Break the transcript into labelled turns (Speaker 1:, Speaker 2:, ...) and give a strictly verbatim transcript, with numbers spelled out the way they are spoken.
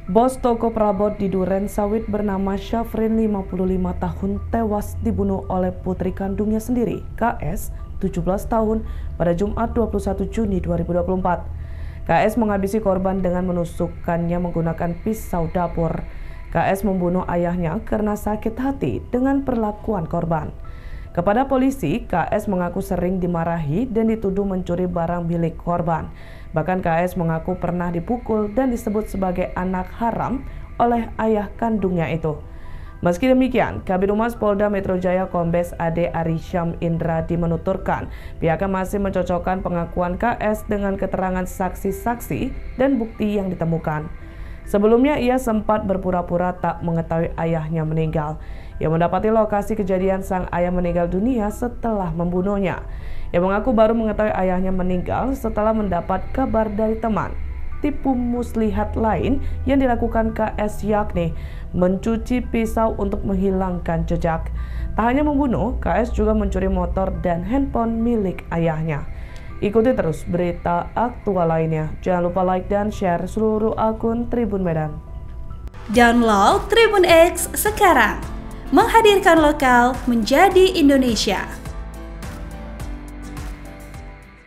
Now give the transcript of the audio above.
Speaker 1: Bos toko perabot di Duren Sawit bernama Syafrin, lima puluh lima tahun, tewas dibunuh oleh putri kandungnya sendiri, K S, tujuh belas tahun, pada Jumat dua puluh satu Juni dua ribu dua puluh empat. K S menghabisi korban dengan menusukkannya menggunakan pisau dapur. K S membunuh ayahnya karena sakit hati dengan perlakuan korban. Kepada polisi, K S mengaku sering dimarahi dan dituduh mencuri barang milik korban. Bahkan K S mengaku pernah dipukul dan disebut sebagai anak haram oleh ayah kandungnya itu. Meski demikian, Kabid Humas Polda Metro Jaya Kombes Ade Arysyam Indradi menuturkan pihaknya masih mencocokkan pengakuan K S dengan keterangan saksi-saksi dan bukti yang ditemukan. Sebelumnya ia sempat berpura-pura tak mengetahui ayahnya meninggal. Ia mendapati lokasi kejadian sang ayah meninggal dunia setelah membunuhnya. Ia mengaku baru mengetahui ayahnya meninggal setelah mendapat kabar dari teman. Tipu muslihat lain yang dilakukan K S yakni mencuci pisau untuk menghilangkan jejak. Tak hanya membunuh, K S juga mencuri motor dan handphone milik ayahnya. Ikuti terus berita aktual lainnya. Jangan lupa like dan share seluruh akun Tribun Medan.
Speaker 2: Download Tribun X sekarang, menghadirkan lokal menjadi Indonesia.